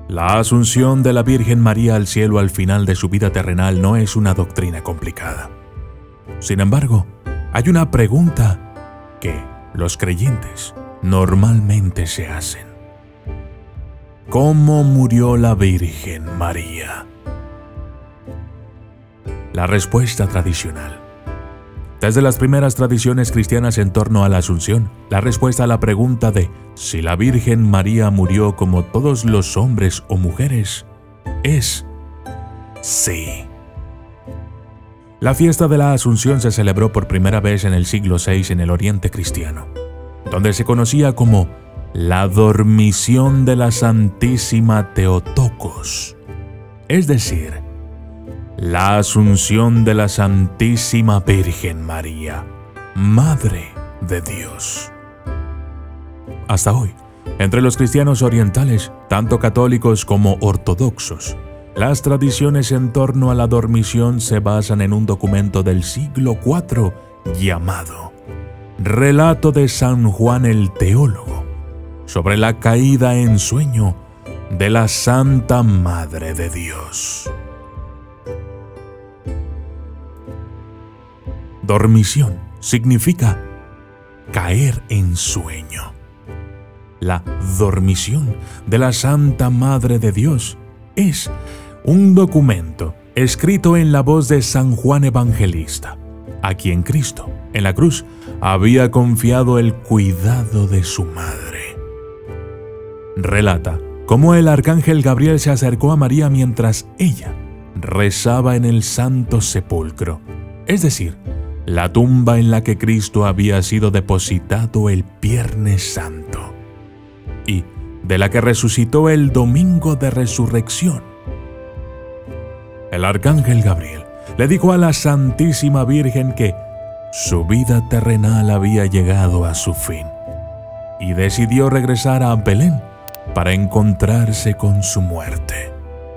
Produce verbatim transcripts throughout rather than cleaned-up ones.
La asunción de la Virgen María al cielo al final de su vida terrenal no es una doctrina complicada. Sin embargo, hay una pregunta que los creyentes normalmente se hacen. ¿Cómo murió la Virgen María? La respuesta tradicional. Desde las primeras tradiciones cristianas en torno a la Asunción, la respuesta a la pregunta de si la Virgen María murió como todos los hombres o mujeres es sí. La fiesta de la Asunción se celebró por primera vez en el siglo seis en el Oriente cristiano, donde se conocía como la dormición de la Santísima Theotokos, es decir, la Asunción de la Santísima Virgen María, Madre de Dios. Hasta hoy, entre los cristianos orientales, tanto católicos como ortodoxos, las tradiciones en torno a la dormición se basan en un documento del siglo cuatro llamado Relato de San Juan el Teólogo sobre la caída en sueño de la Santa Madre de Dios. Dormición significa caer en sueño. La dormición de la Santa Madre de Dios es un documento escrito en la voz de San Juan Evangelista, a quien Cristo, en la cruz, había confiado el cuidado de su madre. Relata cómo el arcángel Gabriel se acercó a María mientras ella rezaba en el Santo Sepulcro, es decir, la tumba en la que Cristo había sido depositado el Viernes Santo y de la que resucitó el Domingo de Resurrección. El arcángel Gabriel le dijo a la Santísima Virgen que su vida terrenal había llegado a su fin y decidió regresar a Belén para encontrarse con su muerte.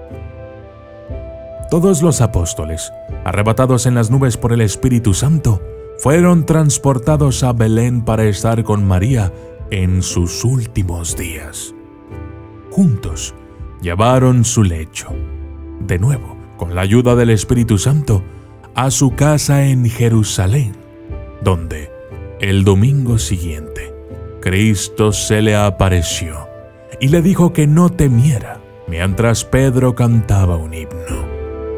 Todos los apóstoles, arrebatados en las nubes por el Espíritu Santo, fueron transportados a Belén para estar con María en sus últimos días. Juntos llevaron su lecho, de nuevo, con la ayuda del Espíritu Santo, a su casa en Jerusalén, donde, el domingo siguiente, Cristo se le apareció y le dijo que no temiera mientras Pedro cantaba un himno.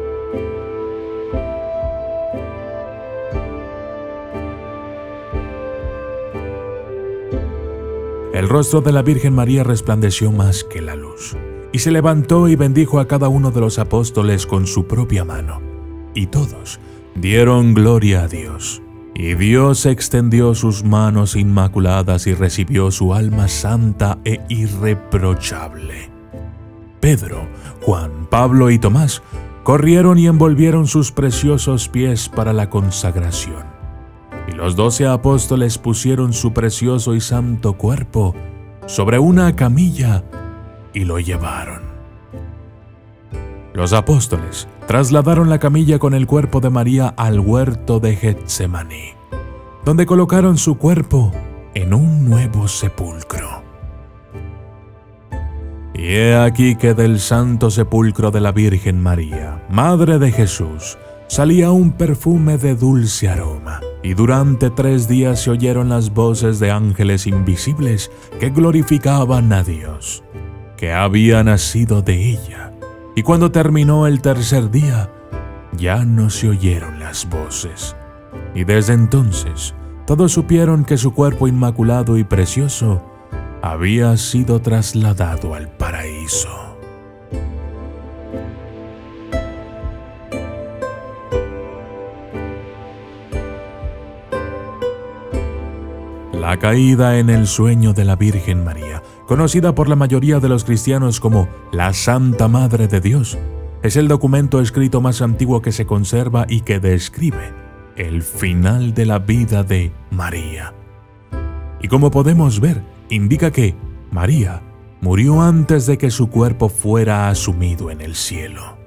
El rostro de la Virgen María resplandeció más que la luz, y se levantó y bendijo a cada uno de los apóstoles con su propia mano, y todos dieron gloria a Dios. Y Dios extendió sus manos inmaculadas y recibió su alma santa e irreprochable. Pedro, Juan, Pablo y Tomás corrieron y envolvieron sus preciosos pies para la consagración. Y los doce apóstoles pusieron su precioso y santo cuerpo sobre una camilla y lo llevaron. Los apóstoles trasladaron la camilla con el cuerpo de María al huerto de Getsemaní, donde colocaron su cuerpo en un nuevo sepulcro. Y he aquí que del santo sepulcro de la Virgen María, Madre de Jesús, salía un perfume de dulce aroma, y durante tres días se oyeron las voces de ángeles invisibles que glorificaban a Dios, que había nacido de ella. Y cuando terminó el tercer día, ya no se oyeron las voces. Y desde entonces, todos supieron que su cuerpo inmaculado y precioso había sido trasladado al paraíso. La caída en el sueño de la Virgen María, conocida por la mayoría de los cristianos como la Santa Madre de Dios, es el documento escrito más antiguo que se conserva y que describe el final de la vida de María. Y como podemos ver, indica que María murió antes de que su cuerpo fuera asumido en el cielo.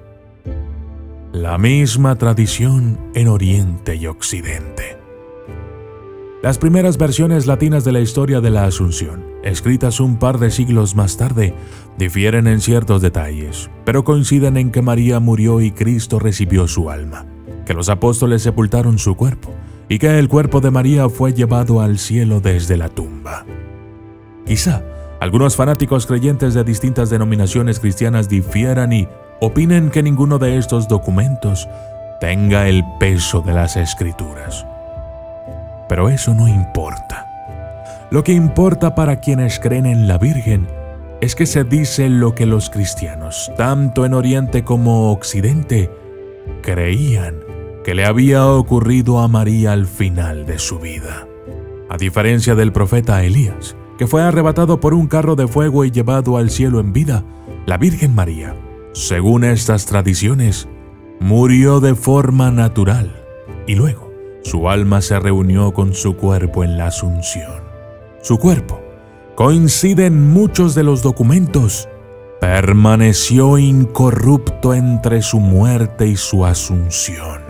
La misma tradición en Oriente y Occidente. Las primeras versiones latinas de la historia de la Asunción, escritas un par de siglos más tarde, difieren en ciertos detalles, pero coinciden en que María murió y Cristo recibió su alma, que los apóstoles sepultaron su cuerpo y que el cuerpo de María fue llevado al cielo desde la tumba. Quizá algunos fanáticos creyentes de distintas denominaciones cristianas difieran y opinen que ninguno de estos documentos tenga el peso de las Escrituras. Pero eso no importa. Lo que importa para quienes creen en la Virgen es que se dice lo que los cristianos, tanto en Oriente como Occidente, creían que le había ocurrido a María al final de su vida. A diferencia del profeta Elías, que fue arrebatado por un carro de fuego y llevado al cielo en vida, la Virgen María, según estas tradiciones, murió de forma natural y luego su alma se reunió con su cuerpo en la Asunción. Su cuerpo, coincide en muchos de los documentos, permaneció incorrupto entre su muerte y su asunción.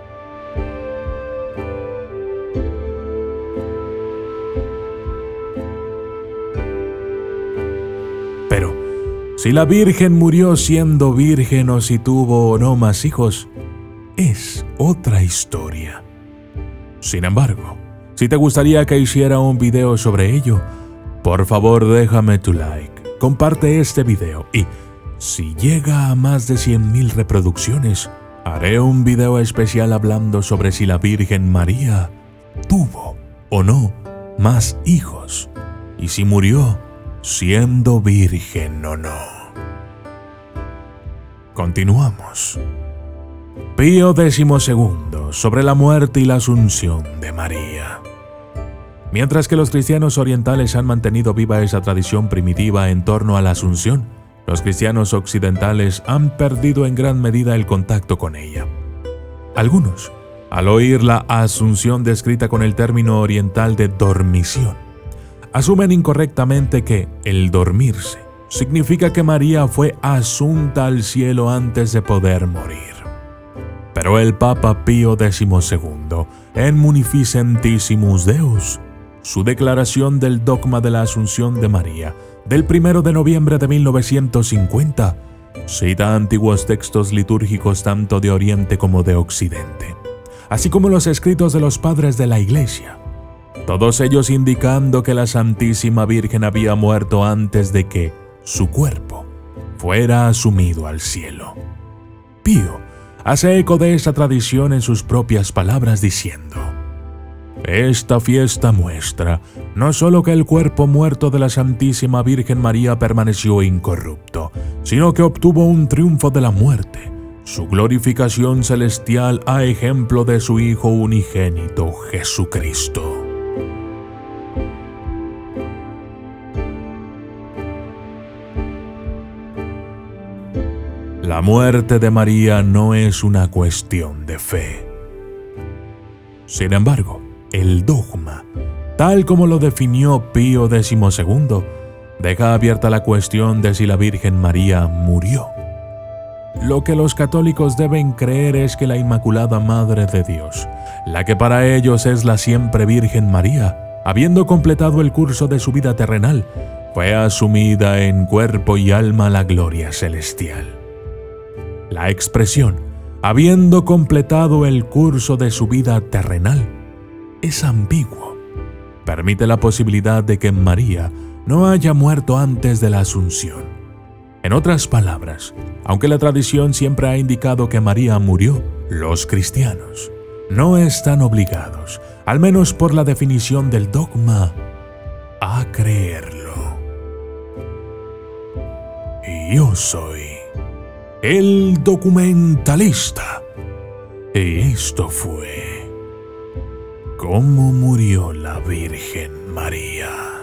Pero, si la Virgen murió siendo virgen o si tuvo o no más hijos, es otra historia. Sin embargo, si te gustaría que hiciera un video sobre ello, por favor déjame tu like, comparte este video y, si llega a más de cien mil reproducciones, haré un video especial hablando sobre si la Virgen María tuvo o no más hijos y si murió siendo virgen o no. Continuamos. Pío decimosegundo sobre la muerte y la asunción de María. Mientras que los cristianos orientales han mantenido viva esa tradición primitiva en torno a la asunción, los cristianos occidentales han perdido en gran medida el contacto con ella. Algunos, al oír la asunción descrita con el término oriental de dormición, asumen incorrectamente que el dormirse significa que María fue asunta al cielo antes de poder morir. Pero el Papa Pío decimosegundo, en Munificentissimus Deus, su declaración del dogma de la Asunción de María, del primero de noviembre de mil novecientos cincuenta, cita antiguos textos litúrgicos tanto de Oriente como de Occidente, así como los escritos de los padres de la Iglesia, todos ellos indicando que la Santísima Virgen había muerto antes de que su cuerpo fuera asumido al cielo. Pío hace eco de esta tradición en sus propias palabras diciendo: esta fiesta muestra no solo que el cuerpo muerto de la Santísima Virgen María permaneció incorrupto, sino que obtuvo un triunfo de la muerte, su glorificación celestial a ejemplo de su Hijo unigénito Jesucristo. La muerte de María no es una cuestión de fe. Sin embargo, el dogma, tal como lo definió Pío decimosegundo, deja abierta la cuestión de si la Virgen María murió. Lo que los católicos deben creer es que la Inmaculada Madre de Dios, la que para ellos es la siempre Virgen María, habiendo completado el curso de su vida terrenal, fue asumida en cuerpo y alma a la gloria celestial. La expresión, habiendo completado el curso de su vida terrenal, es ambiguo. Permite la posibilidad de que María no haya muerto antes de la Asunción. En otras palabras, aunque la tradición siempre ha indicado que María murió, los cristianos no están obligados, al menos por la definición del dogma, a creerlo. Y yo soy el documentalista. Y esto fue cómo murió la Virgen María.